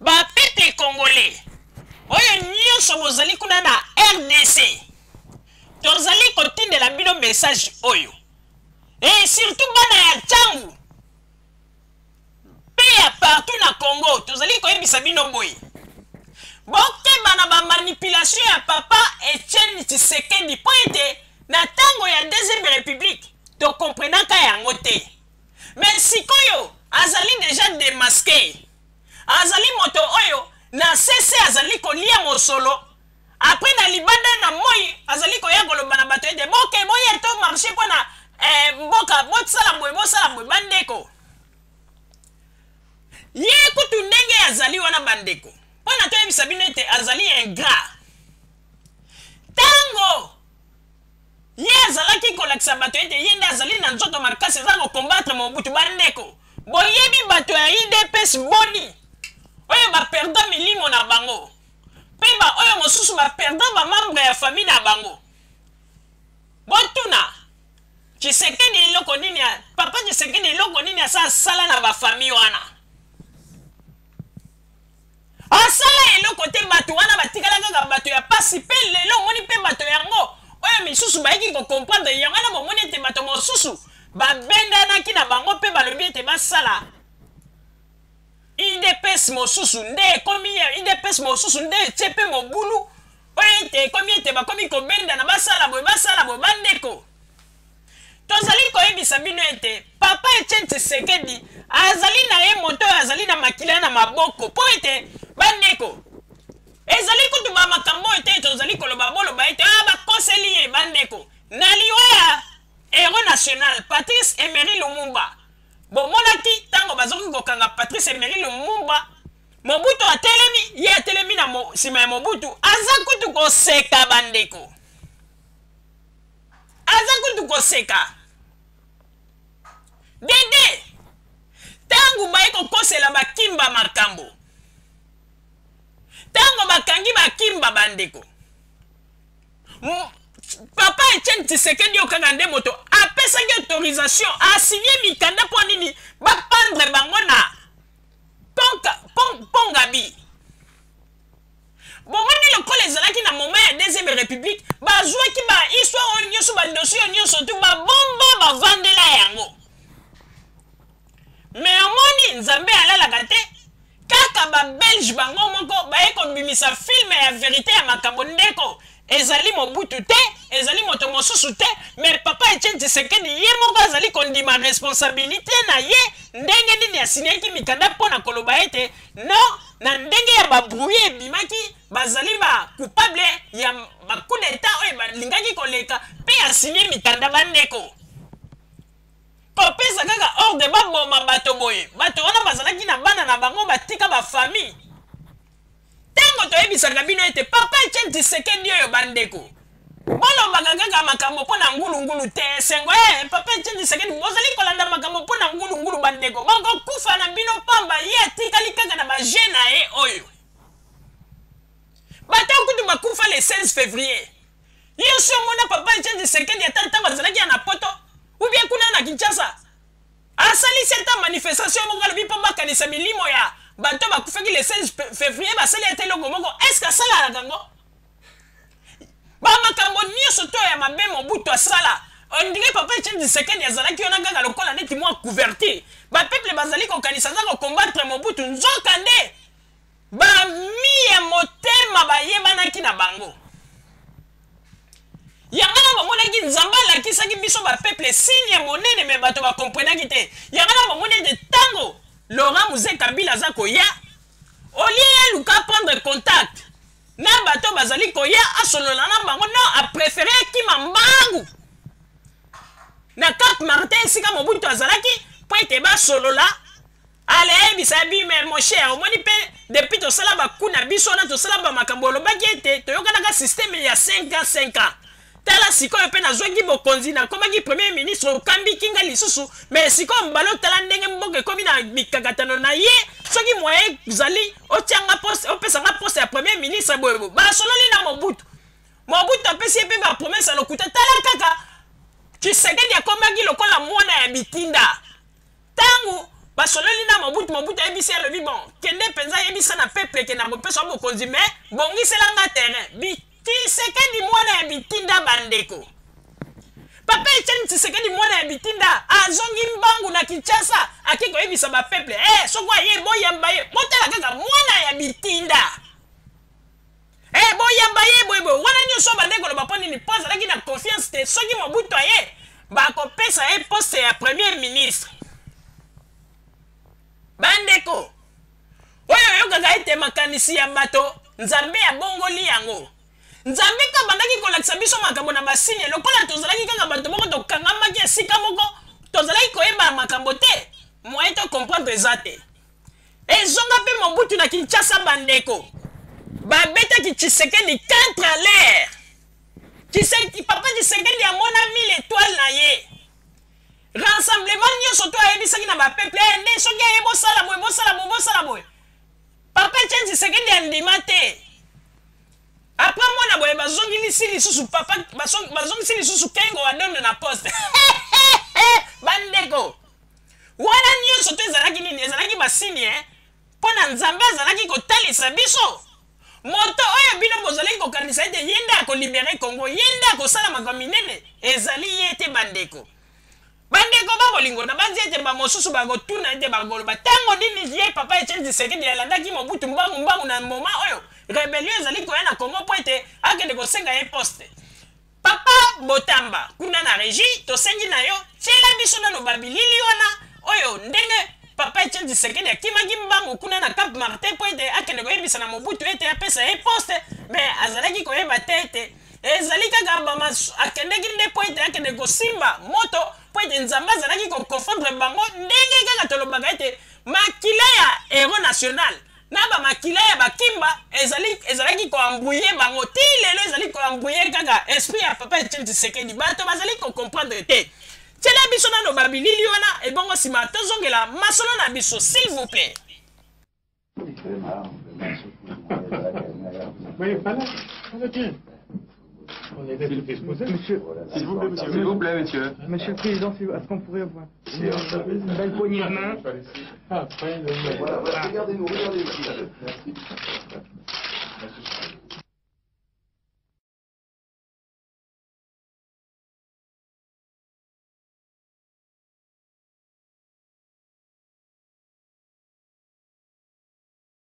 ba peuple congolais oyo nyonso bozali kuna na RDC tozali kotindela bino message oyo et surtout bana ya Tchangu pe ya partout na Congo tozali koyebisa bino boye bokeba na ba manipulation ya papa Etienne Tshisekedi po ete na tango ya deuxième république to comprenaka yango te mais sikoyo azali déjà démasqué azali moto oyo na cesse azali kolia mosolo après na libanda na moi azali koya koloba na bato ete boke boye to marché mpona mboka bosala boye bandeko ye kutu ndenge azali wana bandeko mpona toyebisa bino ete azali ingrat tango ye azalaki kolakisa bato ete ye nde azali na nzoto makasi eza kokombattre Mobutu bandeko boyebi bato ya UDPS boni oyo baperda milimo na bango mpe oyo mosusu baperda bamembre ya famille na bango botuna Tshisekedi eloko nini papa Tshisekedi eloko nini asala na bafamille wana asala eloko te bato wana batikala kaka bato ya pasi mpe lelo omoni mpe bato yango oyo misusu bayiki kokomprendre yango wana bomoni ete bato mosusu babendanaki na bango mpe balobi ete basala UDPS mosusu nde ekomi UDPS mosusu nde etie mpe mobulu oyo ete ekomi ete bakomi kobendana basala boye bandeko tozali koyebisa bino ete papa Etienne Tshisekedi azali na ye moto oyo azali na makila na maboko mpo ete bandeko ezali kutu bamakambo oyo te tozali koloba boloba ete bakoseli ye bandeko na liwa ya héros national Patrice Emery Lumumba bomonaki tango bazoki kokanga Patrice Emery Lumumba Mobutu atelemi ye atelemi na nsima ya Mobutu aza kutu koseka bandeko aza kutu koseka dede tango baye kokosela bakimba makambo tango bakangi bakimba bandeko papa Etienne Tshisekedi okanga nde moto apesaki autorisation asigné mikanda mpo nini bapandre bango na Pongabi bomoni lokola ezalaki na moment ya deuxième république bazwaki bahistoire oyo nyonso badossier oyo nyonso tu babomba bavandela yango mais omoni nzambe alalaka te kaka babelge bango moko baye kobimisa filme ya vérité ya makambo ndeko ezali Mobutu te ezali moto mosusu te mais papa Etienne Tshisekedi ye moko azali kondima responsabilité na ye ndenge nini asiniaki mikanda mpona koloba ete non na ndenge ya babrouye ebimaki bazali bacoupable ya bacoup d'état oyo balingaki koleka mpe asinie mikanda bandeko kopesa kaka ordre baboma bato boye bato wana bazalaki na bana na bango batika bafamille tango toyebisaka bino ete papa Etienne Tshisekedi oyo bandeko bolobaka kaka makambo mpona ngulungulu te sengo papa Etienne Tshisekedi bozali kolanda makambo mpona ngulungulu bandeko bakokufa na bino pamba ye atikali kaka na bagene na ye oyo bato kutu bakufa le 16 février ye osi omona papa Etienne Tshisekedi ata ntango azalaki ya na poto ubie kuna na Kinshasa asalisi ata manifestation moko alobi mpo bakanisa milimo ya bato bakufaki le 16 février basali ete eloko moko eske asalalaka yango bamakambo nyonso to ya mabe Mobutu asala ondire papa Etienne Tshisekedi azalaki wana kaka lokola neti mwa couverture bapeuple bazali kokanisa aza kokombattre Mobutu nzoka nde bami ya motema bayebanaki na bango yangana bamonaki nzambe alakisaki biso bapeuple signe ya monene me bato bakomprenaki te yangana bamoni ete ntango Laurent Mouze Kabila aza koya olie luka prendre contact na bato bazali koya asolola na bango non apréféré akima mbangu na Cap Martin esika Mobutu azalaki po ete basolola ale ebisa bime mon cher omoni mpe depuis tosala baku na biso na tosala bamakambo olobaki ete toyokanaka systeme ya 5 ans tala sikoyo mpe nazwaki bokonzi nakomaki premier ministre okambi kinga lisusu mais sikoyo mbala otala ndenge mboka ekomi na mikakatano na ye soki moye zali otianga poste opesanga poste ya premier ministre boyebo basololi na Mobutu apesi ye mpe bapromese ya lokuta tala kaka Tshisekedi akomaki lokola mwana ya bitinda tango basololi na Mobutu ayebisi alobi bon kende penza yebisa na peuple ke na kopesa bokonzi me bongiselanga terrain Tshisekedi mwana ya bitinda bandeko Papa Etienne Tshisekedi mwana ya bitinda azongi mbangu na Kinshasa akiko yebisa ba peuple sokwa ye boyamba ye botela kaka mwana ya bitinda boyamba ye boyebo wana nyonso bandeko lo baponi ni pose laki na confiance te soki Mobutu aye bakopesa ye poste ya premier ministre bandeko oyo yokaka ete makanisi ya bato nzambe ya bongoli yango nzambe ka bandaki kolakisa biso makambo na basine lokola tozalaki kaka bato moko tokangamaki esika moko tozalaki koyeba makambo te moyen to comprendre eza te ezonga mpe Mobutu na Kinshasa bandeko babetaki Tshisekedi 4 à l'air papa Tshisekedi amona 1000 étoiles na ye rassemblement nyonso to ayebisaki na bapeuple nde soki aye bosala boye papa Etienne Tshisekedi andima te après mwana boye bazongisi lisusu papa bazongisi lisusu kengo wadonde na poste bandeko wana nyonso to ezalaki nini ezalaki basini mpo na nzambe azalaki kotalisa biso moto oyo bino bozalaki kokanisa ete ye nde akolibere Congo ye nde akosala makambo minene ezali ye te bandeko babolingo na banzi ete bamosusu bakotuna ete bakoloba ntango nini ye papa Etienne Tshisekedi alandaki Mobutu mbangu na moma oyo rebellion ezali koya na Congo mpo ete akende kosenga ye poste papa Botamba kuna na régie tosengi na yo tiela biso nano babilili wana oyo ndenge papa Etienne Tshisekedi akimaki mbangu kuna na Cap Martin mpo ete akende koyebisa na Mobutu ete apesa ye poste me azalaki koyeba te ete ezali kaka akendeki nde mpo ete akende kosimba moto mpo ete nzambe azalaki kokofondre bango ndenge kaka tolobaka ete makila ya héros national na bamakila ya bakimba ezalaki koambuye bango ti lelo ezali koambuye kaka esprit ya papa Etienne Tshisekedi bato bazali kokomprendre te tiela biso nano babilili wana ebongo nsima tozongela masolo na biso s'il vous plaît. On est disposé. Monsieur, s'il vous plaît, monsieur. S'il vous plaît, monsieur. Monsieur le Président, est-ce qu'on pourrait avoir une belle poignée de main? Voilà, regardez-nous ici. Merci.